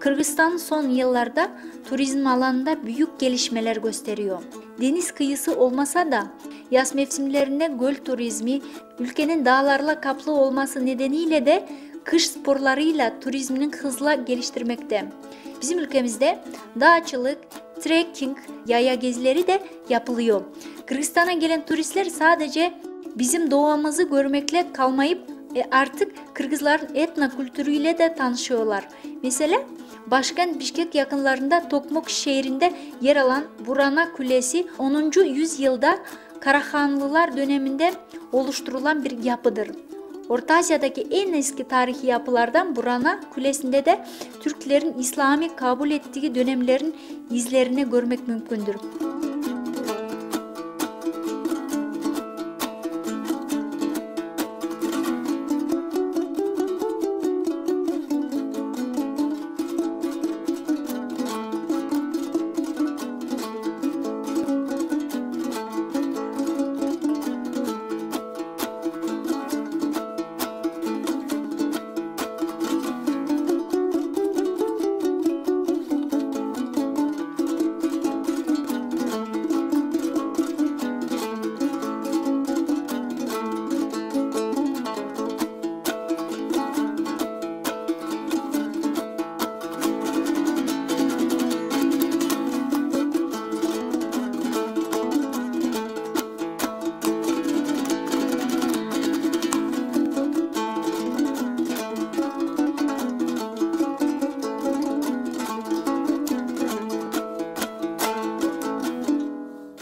Kırgızistan son yıllarda turizm alanında büyük gelişmeler gösteriyor. Deniz kıyısı olmasa da yaz mevsimlerinde göl turizmi, ülkenin dağlarla kaplı olması nedeniyle de kış sporlarıyla turizmini hızla geliştirmekte. Bizim ülkemizde dağcılık, trekking, yaya gezileri de yapılıyor. Kırgızistan'a gelen turistler sadece bizim doğamızı görmekle kalmayıp artık Kırgızların etno kültürüyle de tanışıyorlar. Mesela başkent Bişkek yakınlarında Tokmok şehrinde yer alan Burana Kulesi 10. yüzyılda Karahanlılar döneminde oluşturulan bir yapıdır. Orta Asya'daki en eski tarihi yapılardan Burana Kulesi'nde de Türklerin İslam'ı kabul ettiği dönemlerin izlerini görmek mümkündür.